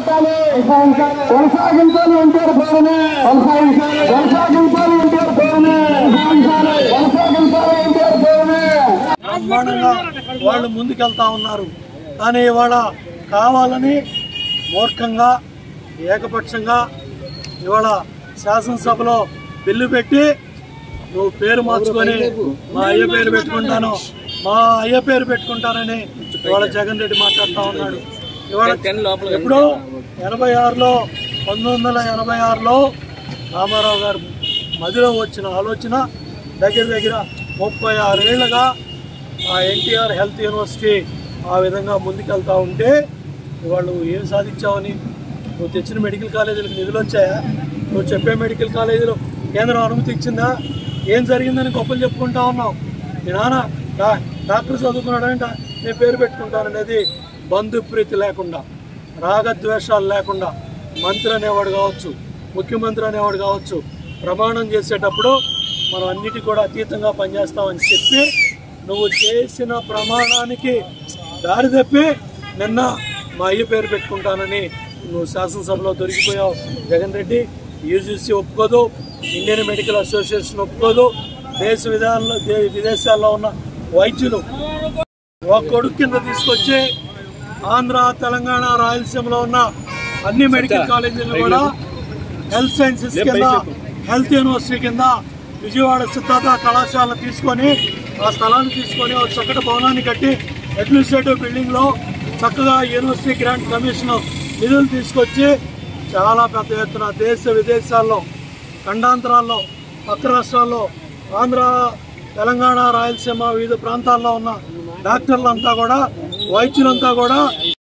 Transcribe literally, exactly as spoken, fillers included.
కొనసాగించాలి కొనసాగించాలి ఎన్టీఆర్ పేరుని కొనసాగించాలి కొనసాగించాలి ఎన్టీఆర్ పేరుని కొనసాగించాలి కొనసాగించాలి ఎన్టీఆర్ పేరుని బ్రహ్మాండంగా వాళ్ళు ముందుకెళ్తా ఉన్నారు. కానీ ఇవాళ కావాలని మూర్ఖంగా ఏకపక్షంగా ఇవాళ శాసనసభలో బిల్లు పెట్టి నువ్వు పేరు మార్చుకొని మా అయ్య పేరు పెట్టుకుంటాను మా అయ్య పేరు పెట్టుకుంటానని ఇవాళ జగన్ రెడ్డి మాట్లాడుతూ ఉన్నాడు. ఇవాళ ఎప్పుడో ఎనభై ఆరులో పంతొమ్మిది వందల ఎనభై ఆరులో రామారావు గారు మధ్యలో వచ్చిన ఆలోచన దగ్గర దగ్గర ముప్పై ఆరేళ్లుగా ఆ ఎన్టీఆర్ హెల్త్ యూనివర్సిటీ ఆ విధంగా ముందుకెళ్తూ ఉంటే వాళ్ళు ఏం సాధించావని నువ్వు తెచ్చిన మెడికల్ కాలేజీలకు నిధులు వచ్చాయా? నువ్వు చెప్పే మెడికల్ కాలేజీలో కేంద్రం అనుమతి ఇచ్చిందా? ఏం జరిగిందని గొప్పలు చెప్పుకుంటా ఉన్నావు. మీ నాన్న డాక్టర్ చదువుకున్నాడంట నేను పేరు పెట్టుకుంటాననేది బంధుప్రీతి లేకుండా రాగద్వేషాలు లేకుండా మంత్రి అనేవాడు కావచ్చు ముఖ్యమంత్రి అనేవాడు కావచ్చు ప్రమాణం చేసేటప్పుడు మనం అన్నిటి కూడా అతీతంగా పనిచేస్తామని చెప్పి నువ్వు చేసిన ప్రమాణానికి దారి తప్పి నిన్న మా అయ్య పేరు పెట్టుకుంటానని నువ్వు శాసనసభలో దొరికిపోయావు జగన్ రెడ్డి. యూజీసీ ఒప్పుకోదు, ఇండియన్ మెడికల్ అసోసియేషన్ ఒప్పుకోదు, దేశ విధానంలో విదేశాల్లో ఉన్న వైద్యులు ఒక కొడుకు కింద తీసుకొచ్చి ఆంధ్ర తెలంగాణ రాయలసీమలో ఉన్న అన్ని మెడికల్ కాలేజీలు కూడా హెల్త్ సైన్సెస్ కింద హెల్త్ యూనివర్సిటీ కింద విజయవాడ సిద్ధార్థ కళాశాల తీసుకొని ఆ స్థలాన్ని తీసుకొని ఒక చక్కటి భవనాన్ని కట్టి అడ్మినిస్ట్రేటివ్ బిల్డింగ్లో చక్కగా యూనివర్సిటీ గ్రాంట్ కమిషన్ నిధులు తీసుకొచ్చి చాలా పెద్ద ఎత్తున దేశ విదేశాల్లో ఖండాంతరాల్లో పక్క రాష్ట్రాల్లో ఆంధ్ర తెలంగాణ రాయలసీమ వివిధ ప్రాంతాల్లో ఉన్న డాక్టర్లంతా కూడా వైద్యులంతా కూడా